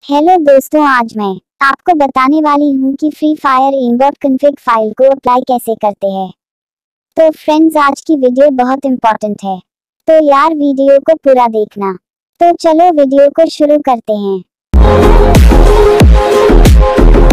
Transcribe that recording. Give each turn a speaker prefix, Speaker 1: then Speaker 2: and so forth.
Speaker 1: Hello दोस्तों, आज मैं आपको बताने वाली हूँ कि free fire aimbot config file को अप्लाई कैसे करते हैं। तो फ्रेंड्स, आज की वीडियो बहुत इम्पोर्टेंट है, तो यार वीडियो को पूरा देखना। तो चलो वीडियो को शुरू करते हैं।